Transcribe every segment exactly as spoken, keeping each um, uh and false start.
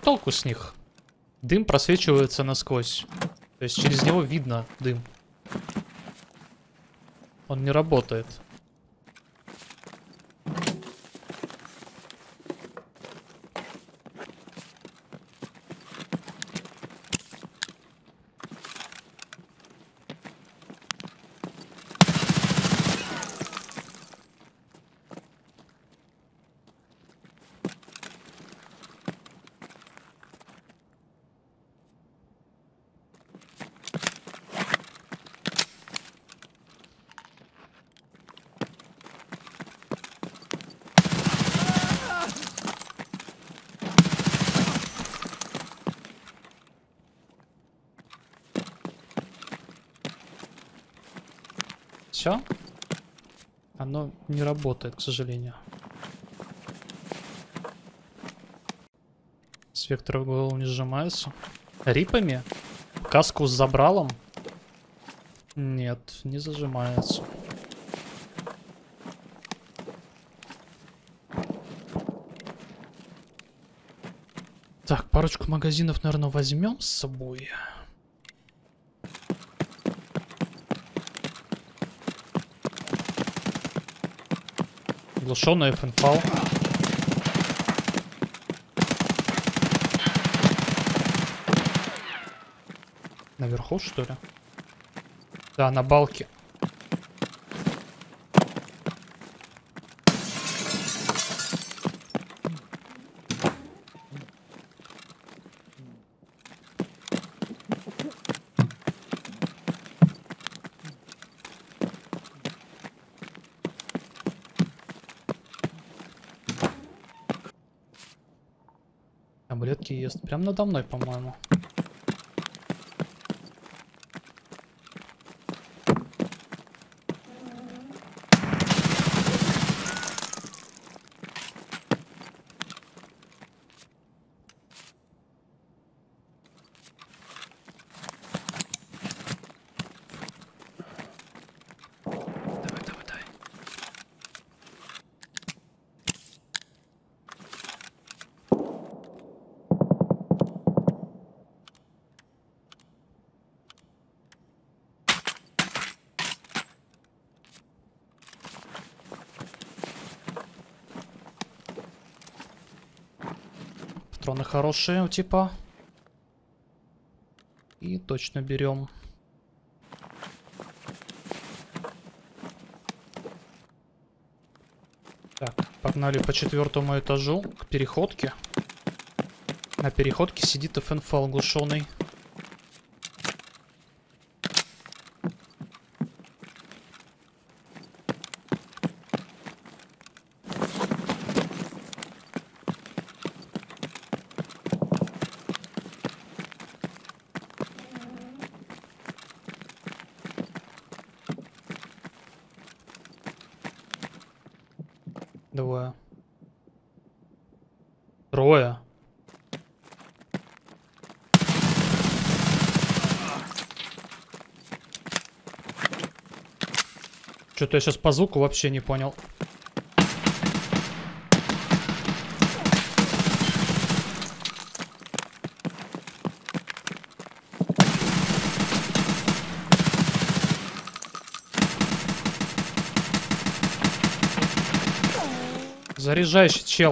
толку с них? Дым просвечивается насквозь. То есть через него видно дым. Он не работает. Все? Оно не работает, к сожалению. С вектора в голову не сжимается. Рипами? Каску с забралом? Нет, не зажимается. Так, парочку магазинов, наверное, возьмем с собой. Глушенный фэнфал. Наверху, что ли? Да, на балке. Таблетки ест. Прям надо мной, по-моему. Давай, давай, давай. Патроны хорошие у типа. И точно берем. Так, погнали по четвертому этажу к переходке. На переходке сидит фэнфал глушеный. Двое. Трое. Что-то я сейчас по звуку вообще не понял. Заряжающий чел.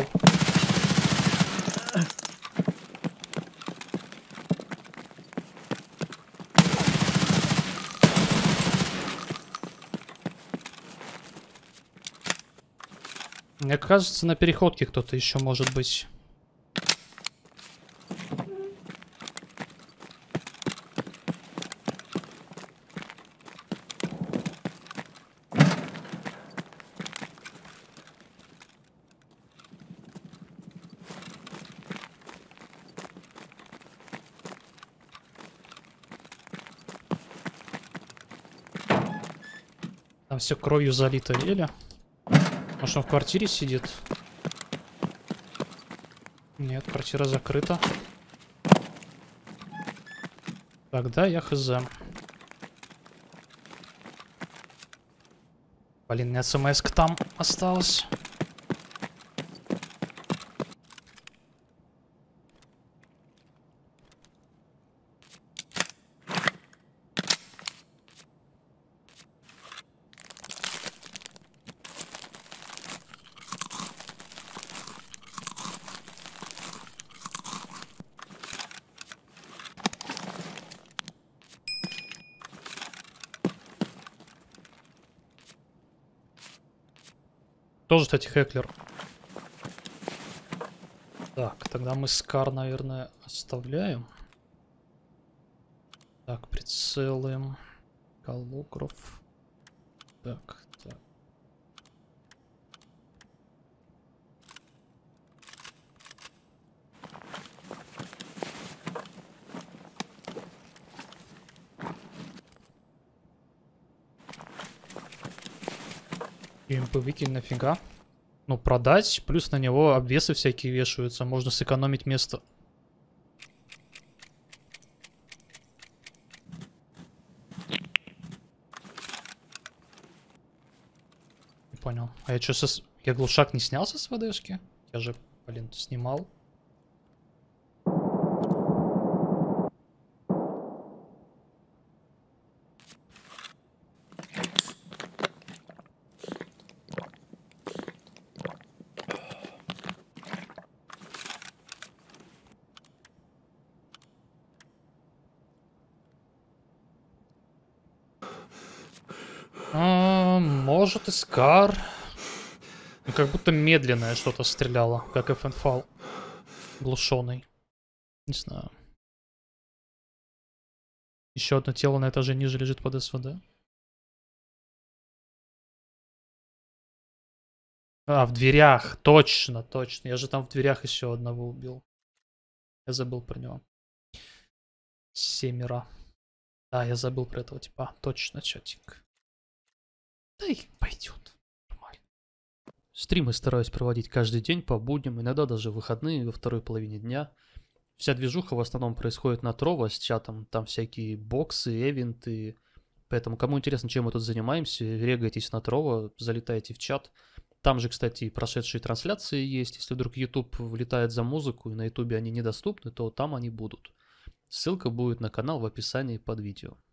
Мне кажется, на переходке кто-то еще может быть. Там все кровью залито, еле. Может, он в квартире сидит? Нет, квартира закрыта. Тогда я хз. Блин, мне смс-ка там осталась. Тоже, кстати, хеклер. Так, тогда мы Скар, наверное, оставляем. Так, прицелы. Калограф. Так, так. ИМП выкинь нафига? Ну, продать, плюс на него обвесы всякие вешаются. Можно сэкономить место. Не понял. А я что, со... я глушак не снял со СВДшки? Я же, блин, снимал. А, может и Скар. Ну, как будто медленное что-то стреляло, как эф эн эф глушеный. Не знаю. Еще одно тело на этаже ниже лежит под СВД. А, в дверях. Точно, точно. Я же там в дверях еще одного убил. Я забыл про него. Семеро. Да, я забыл про этого типа. Точно, чатик. Да и пойдет. Нормально. Стримы стараюсь проводить каждый день по будням, иногда даже в выходные во второй половине дня. Вся движуха в основном происходит на Trovo с чатом. Там всякие боксы, эвенты. Поэтому, кому интересно, чем мы тут занимаемся, регайтесь на Trovo, залетайте в чат. Там же, кстати, прошедшие трансляции есть. Если вдруг YouTube влетает за музыку и на YouTube они недоступны, то там они будут. Ссылка будет на канал в описании под видео.